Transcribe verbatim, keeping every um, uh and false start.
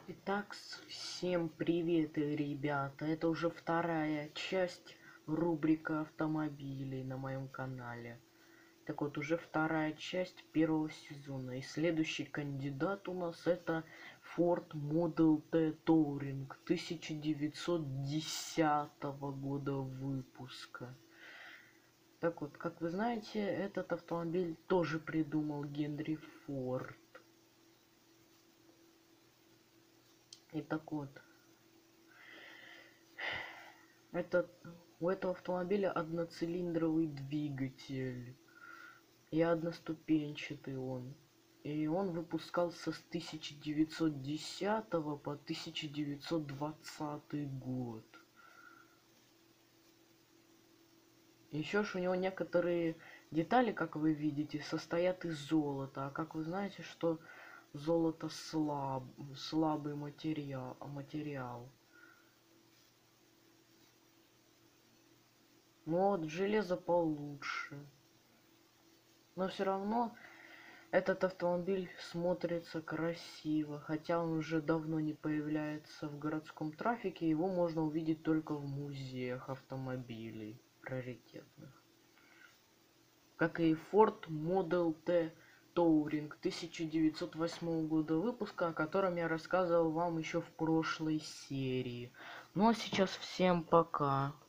Итак, с- всем привет, э, ребята. Это уже вторая часть рубрика автомобилей на моем канале. Так вот, уже вторая часть первого сезона. И следующий кандидат у нас это Ford Model T Touring тысяча девятьсот десятого года выпуска. Так вот, как вы знаете, этот автомобиль тоже придумал Генри Форд. И так вот, этот, у этого автомобиля одноцилиндровый двигатель. И одноступенчатый он. И он выпускался с тысяча девятьсот десятого по тысяча девятьсот двадцатый год. Еще ж у него некоторые детали, как вы видите, состоят из золота. А как вы знаете, что золото слаб, слабый материал, материал. Ну вот, железо получше. Но все равно этот автомобиль смотрится красиво, хотя он уже давно не появляется в городском трафике, его можно увидеть только в музеях автомобилей раритетных. Как и Ford Model T Touring тысяча девятьсот восьмого года выпуска, о котором я рассказывал вам еще в прошлой серии. Ну а сейчас всем пока.